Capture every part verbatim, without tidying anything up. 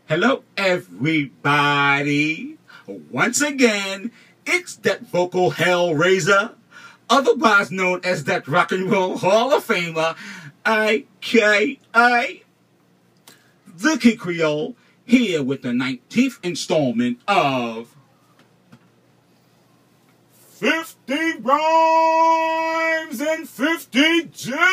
Hello, everybody. Once again, it's that vocal hellraiser, otherwise known as that rock and roll Hall of Famer, A K A the Kid Creole, here with the nineteenth installment of fifty Rhymes in fifty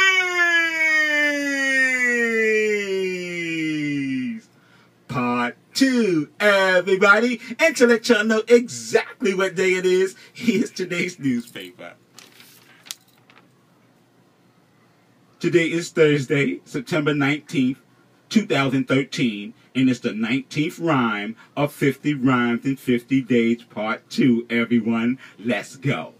Days. Part two, everybody. And to let y'all know exactly what day it is, here's today's newspaper. Today is Thursday, September nineteenth, two thousand thirteen, and it's the nineteenth rhyme of fifty Rhymes in fifty Days, Part two, everyone. Let's go.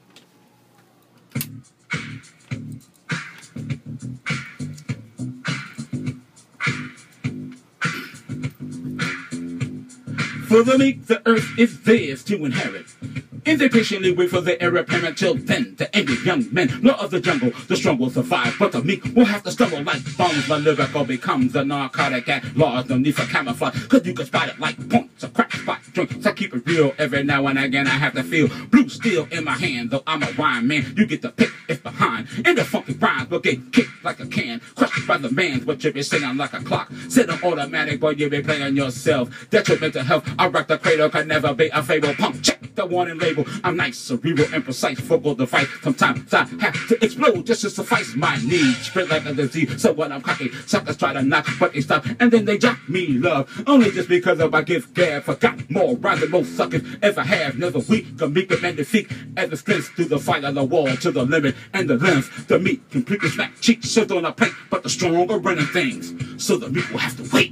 For the meek, the earth is theirs to inherit. And they patiently wait for the heir apparent till then. The angry young men, law of the jungle, the strong will survive, but the meek will have to stumble like bombs. The lyrical becomes a narcotic at laws, no need for camouflage, cause you can spot it like points, a crack spot drink. So keep it real, every now and again I have to feel blue steel in my hand. Though I'm a rhyme man, you get the pick, it's behind. And the funky rhymes will get kicked like a can, crushed by the man's, but you be singing like a clock. Set on automatic, but you be playing yourself. Detrimental health, I rock the cradle, can never be a fable. Punk, check the warning label. I'm nice, cerebral, and precise, focal device. Sometimes I have to explode just to suffice my needs. Spread like a disease, so when I'm cocky, suckers try to knock, but they stop, and then they jock me love. Only just because of my gift gab. Forgot more rhymes than most suckers ever have. Never weak, can meek and defeat as the strength through the fight of the wall to the limit and the length. The meat completely smack cheeks served on a plate, but the strong are running things, so the meat will have to wait.